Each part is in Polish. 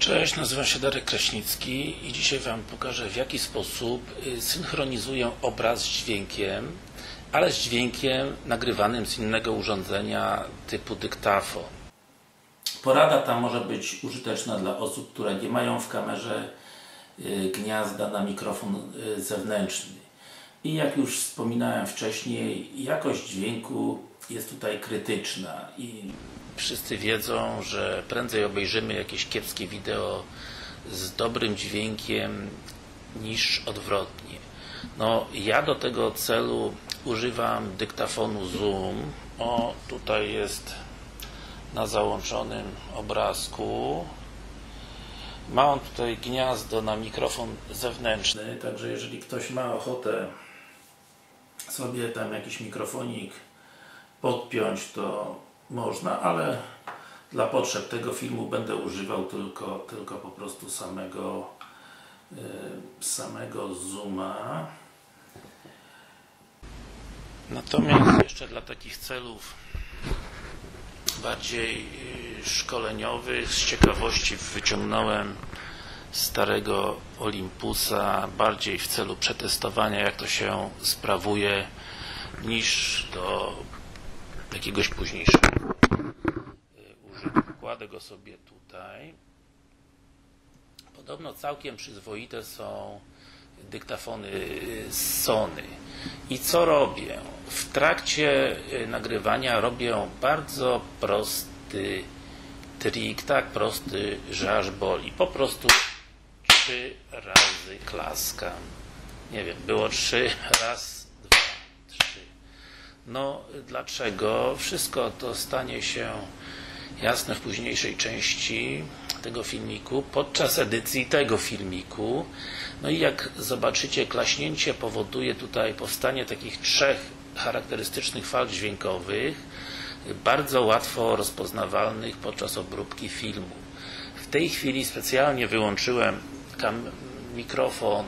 Cześć, nazywam się Darek Kraśnicki i dzisiaj Wam pokażę, w jaki sposób synchronizuję obraz z dźwiękiem, ale z dźwiękiem nagrywanym z innego urządzenia typu dyktafon. Porada ta może być użyteczna dla osób, które nie mają w kamerze gniazda na mikrofon zewnętrzny. I jak już wspominałem wcześniej, jakość dźwięku jest tutaj krytyczna i wszyscy wiedzą, że prędzej obejrzymy jakieś kiepskie wideo z dobrym dźwiękiem niż odwrotnie. No, ja do tego celu używam dyktafonu Zoom. O, tutaj jest na załączonym obrazku. Ma on tutaj gniazdo na mikrofon zewnętrzny, także jeżeli ktoś ma ochotę sobie tam jakiś mikrofonik podpiąć, to można, ale dla potrzeb tego filmu będę używał tylko po prostu samego Zooma. Natomiast jeszcze dla takich celów bardziej szkoleniowych, z ciekawości wyciągnąłem starego Olympusa, bardziej w celu przetestowania, jak to się sprawuje, niż do jakiegoś późniejszego użytku. Kładę go sobie tutaj. Podobno całkiem przyzwoite są dyktafony Sony. I co robię? W trakcie nagrywania robię bardzo prosty trik, tak prosty, że aż boli. Po prostu 3 razy klaskam. Nie wiem, było 3, raz, 2, 3. No, dlaczego? Wszystko to stanie się jasne w późniejszej części tego filmiku, podczas edycji tego filmiku. No i jak zobaczycie, klaśnięcie powoduje tutaj powstanie takich 3 charakterystycznych fal dźwiękowych, bardzo łatwo rozpoznawalnych podczas obróbki filmu. W tej chwili specjalnie wyłączyłem mikrofon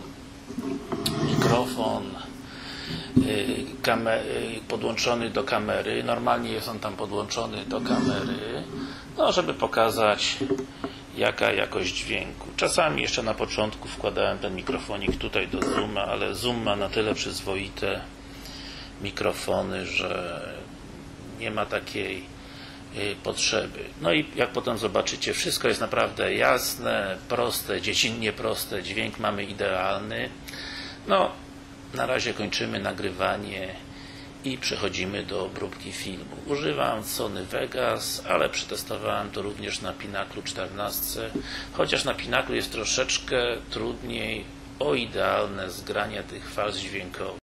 podłączony do kamery. Normalnie jest on tam podłączony do kamery, no, żeby pokazać, jaka jakość dźwięku. Czasami jeszcze na początku wkładałem ten mikrofonik tutaj do Zooma, ale Zoom ma na tyle przyzwoite mikrofony, że nie ma takiej potrzeby. No i jak potem zobaczycie, wszystko jest naprawdę jasne, proste, dziecinnie proste, dźwięk mamy idealny. No, na razie kończymy nagrywanie i przechodzimy do obróbki filmu. Używam Sony Vegas, ale przetestowałem to również na Pinnacle 14, chociaż na Pinnacle jest troszeczkę trudniej o idealne zgranie tych fal dźwiękowych.